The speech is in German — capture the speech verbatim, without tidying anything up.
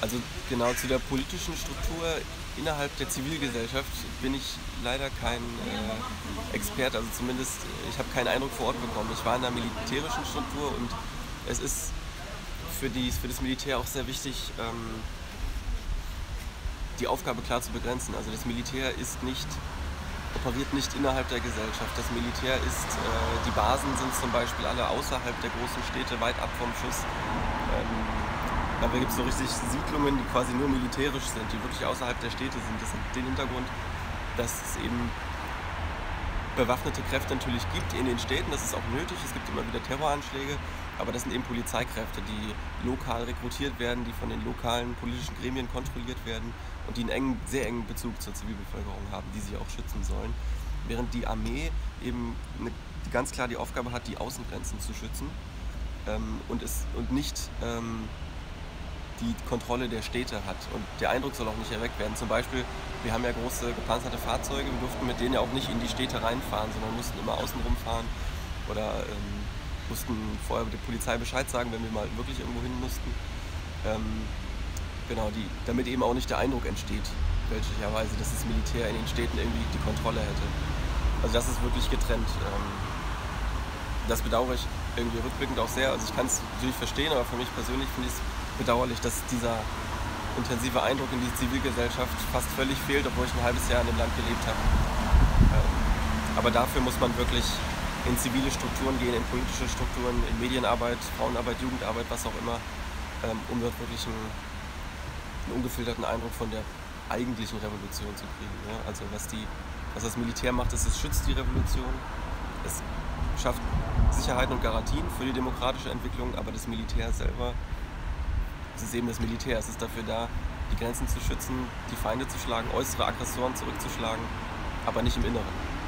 Also genau zu der politischen Struktur innerhalb der Zivilgesellschaft bin ich leider kein äh, Experte, also zumindest äh, ich habe keinen Eindruck vor Ort bekommen. Ich war in einer militärischen Struktur und es ist für, die, für das Militär auch sehr wichtig, ähm, die Aufgabe klar zu begrenzen. Also das Militär ist nicht, operiert nicht innerhalb der Gesellschaft. Das Militär ist, äh, die Basen sind zum Beispiel alle außerhalb der großen Städte, weit ab vom Schuss. Ähm, Dabei gibt es so richtig Siedlungen, die quasi nur militärisch sind, die wirklich außerhalb der Städte sind. Das hat den Hintergrund, dass es eben bewaffnete Kräfte natürlich gibt in den Städten. Das ist auch nötig. Es gibt immer wieder Terroranschläge, aber das sind eben Polizeikräfte, die lokal rekrutiert werden, die von den lokalen politischen Gremien kontrolliert werden und die einen engen, sehr engen Bezug zur Zivilbevölkerung haben, die sie auch schützen sollen. Während die Armee eben eine, die ganz klar die Aufgabe hat, die Außengrenzen zu schützen ähm, und, es, und nicht ähm, die Kontrolle der Städte hat. Und der Eindruck soll auch nicht erweckt werden. Zum Beispiel, wir haben ja große gepanzerte Fahrzeuge, wir durften mit denen ja auch nicht in die Städte reinfahren, sondern mussten immer außen rumfahren oder ähm, mussten vorher der Polizei Bescheid sagen, wenn wir mal wirklich irgendwo hin mussten. Ähm, genau, die, damit eben auch nicht der Eindruck entsteht, fälschlicherweise, dass das Militär in den Städten irgendwie die Kontrolle hätte. Also das ist wirklich getrennt. Ähm, das bedauere ich irgendwie rückblickend auch sehr. Also ich kann es natürlich verstehen, aber für mich persönlich finde ich es bedauerlich, dass dieser intensive Eindruck in die Zivilgesellschaft fast völlig fehlt, obwohl ich ein halbes Jahr in dem Land gelebt habe. Ähm, aber dafür muss man wirklich in zivile Strukturen gehen, in politische Strukturen, in Medienarbeit, Frauenarbeit, Jugendarbeit, was auch immer, ähm, um dort wirklich einen, einen ungefilterten Eindruck von der eigentlichen Revolution zu kriegen. Ja? Also was, die, was das Militär macht, ist, es schützt die Revolution, es schafft Sicherheiten und Garantien für die demokratische Entwicklung, aber das Militär selber, es ist eben das Militär, es ist dafür da, die Grenzen zu schützen, die Feinde zu schlagen, äußere Aggressoren zurückzuschlagen, aber nicht im Inneren.